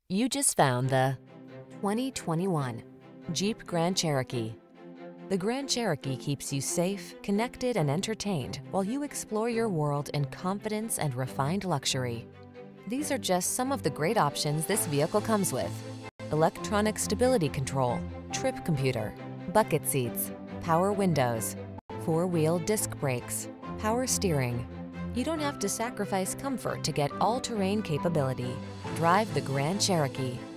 You just found the 2021 Jeep Grand Cherokee. The Grand Cherokee keeps you safe, connected, and entertained while you explore your world in confidence and refined luxury. These are just some of the great options this vehicle comes with: electronic stability control, trip computer, bucket seats, power windows, four-wheel disc brakes, power steering. You don't have to sacrifice comfort to get all-terrain capability. Drive the Grand Cherokee.